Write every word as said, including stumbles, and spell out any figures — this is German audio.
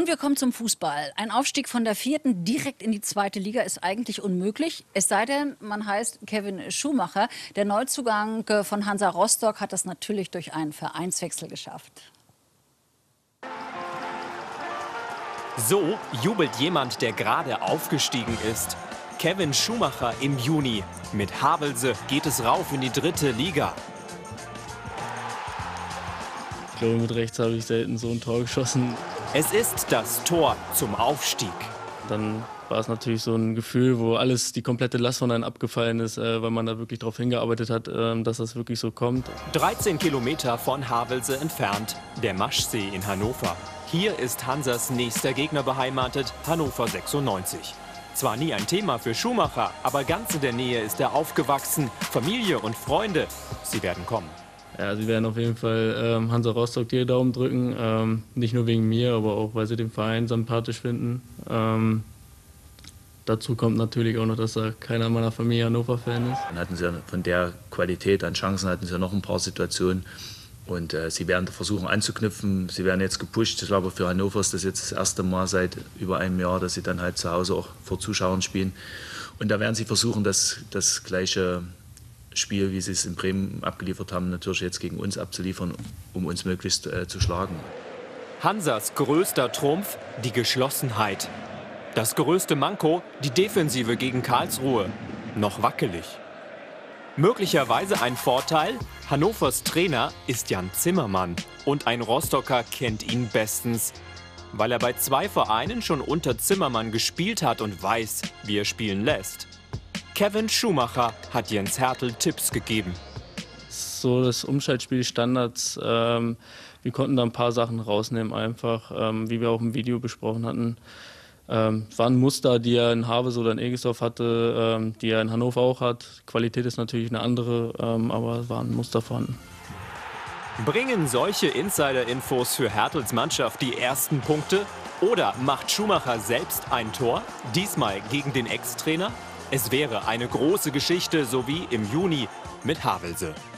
Und wir kommen zum Fußball. Ein Aufstieg von der vierten direkt in die zweite Liga ist eigentlich unmöglich. Es sei denn, man heißt Kevin Schumacher. Der Neuzugang von Hansa Rostock hat das natürlich durch einen Vereinswechsel geschafft. So jubelt jemand, der gerade aufgestiegen ist. Kevin Schumacher im Juni. Mit Havelse geht es rauf in die dritte Liga. Ich glaube, mit rechts habe ich selten so ein Tor geschossen. Es ist das Tor zum Aufstieg. Dann war es natürlich so ein Gefühl, wo alles, die komplette Last von einem abgefallen ist, äh, weil man da wirklich darauf hingearbeitet hat, äh, dass das wirklich so kommt. dreizehn Kilometer von Havelse entfernt, der Maschsee in Hannover. Hier ist Hansas nächster Gegner beheimatet, Hannover sechsundneunzig. Zwar nie ein Thema für Schumacher, aber ganz in der Nähe ist er aufgewachsen. Familie und Freunde, sie werden kommen. Ja, sie werden auf jeden Fall ähm, Hansa Rostock die Daumen drücken. Ähm, nicht nur wegen mir, aber auch, weil sie den Verein sympathisch finden. Ähm, dazu kommt natürlich auch noch, dass da keiner meiner Familie Hannover-Fan ist. Dann hatten sie ja von der Qualität an Chancen hatten sie ja noch ein paar Situationen. Und äh, sie werden versuchen anzuknüpfen. Sie werden jetzt gepusht. Ich glaube, für Hannover ist das jetzt das erste Mal seit über einem Jahr, dass sie dann halt zu Hause auch vor Zuschauern spielen. Und da werden sie versuchen, das, das gleiche Spiel, wie sie es in Bremen abgeliefert haben, natürlich jetzt gegen uns abzuliefern, um uns möglichst äh, zu schlagen. Hansas größter Trumpf, die Geschlossenheit. Das größte Manko, die Defensive gegen Karlsruhe. Noch wackelig. Möglicherweise ein Vorteil? Hannovers Trainer ist Jan Zimmermann. Und ein Rostocker kennt ihn bestens, weil er bei zwei Vereinen schon unter Zimmermann gespielt hat und weiß, wie er spielen lässt. Kevin Schumacher hat Jens Hertel Tipps gegeben. So das Umschaltspiel Standards, ähm, wir konnten da ein paar Sachen rausnehmen einfach, ähm, wie wir auch im Video besprochen hatten. Ähm, es waren Muster, die er in Havelse oder in Egestorf hatte, ähm, die er in Hannover auch hat. Qualität ist natürlich eine andere, ähm, aber es waren Muster vorhanden. Bringen solche Insider-Infos für Hertels Mannschaft die ersten Punkte? Oder macht Schumacher selbst ein Tor, diesmal gegen den Ex-Trainer? Es wäre eine große Geschichte, so wie im Juni mit Havelse.